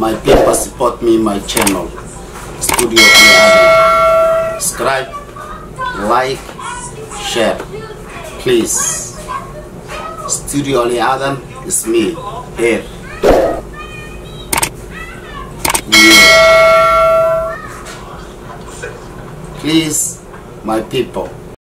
my people support me my channel Studio Ali Adam. Subscribe, like, share, please. Studio Ali Adam is me here. Please, my people.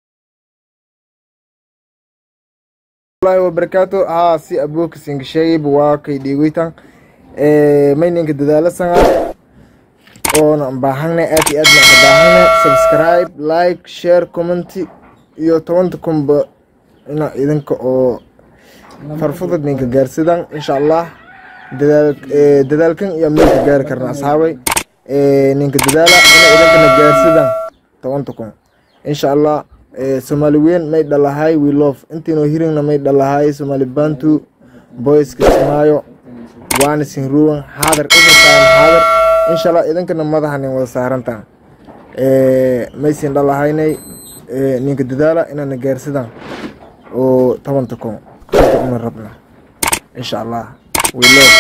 الله وبركاته. سي أبوك سينغشيب واقي ديويتان مينينك ددالة سنة أنا باهنا أتي أدنى باهنا سبسكرايب لايك شير كومنتي يوتوانتكم ب إذنك أو فرفضت نينك جارسيدان إن شاء الله ددالكن يملك جار كرنا أصحابي نينك ددالة أنا إذنك جارسيدان توانتكم إن شاء الله Somaliwen may dalahay we love intino hearing na may dalahay Somali Bantu boys kismayo waan sin ruwan hadar every time hadar inshallah idankana madaxan wada saarantaan may sin dalahaynay ninka dadaala inaan gaarsidan oo 10 kun uma rabna inshallah we love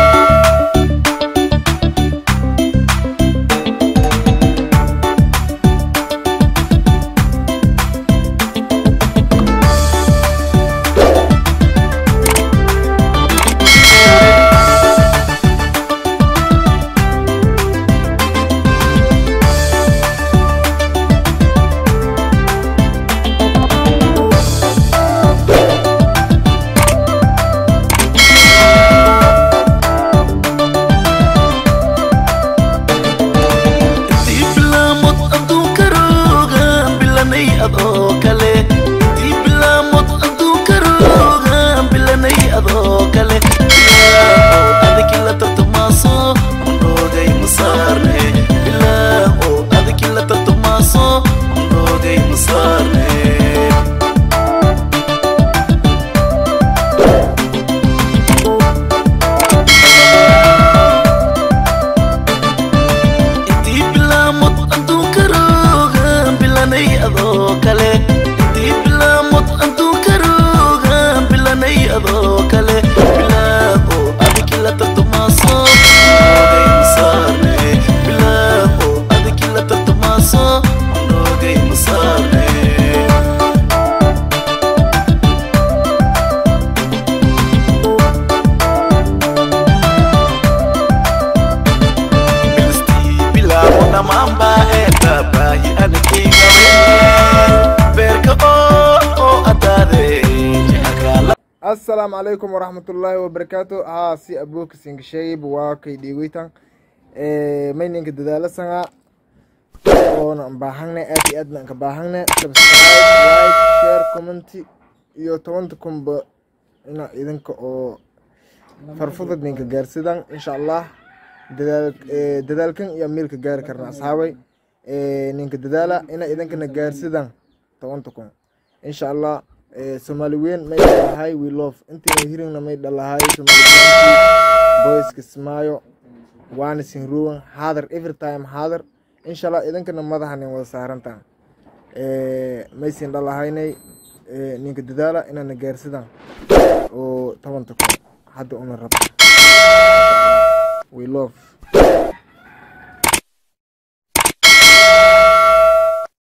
السلام عليكم ورحمة الله وبركاته. سي أبوك سينغشيب واقي ديويتان مينينك ددالة سنة أنا باهنا أتي أدنى باهنا سبسكرايب لايك شير كومنتي يوتوانتكم ب إذنك أو فرفضت نينك جارسيدان إن شاء الله ددالكن يملك جار كرنا أصحابي نينك ددالة إذنك نجارسيدان توانتكم إن شاء الله Somaliwen may dalahay we love intino hearing na may dalahay Somali Bantu boys kismayo waan sin ruwan hadar every time hadar inshallah idankana madaxan wada saarantaan may sin dalahaynay ninka dadaala inaan gaarsidan oo 10 kun hadda una rabna we love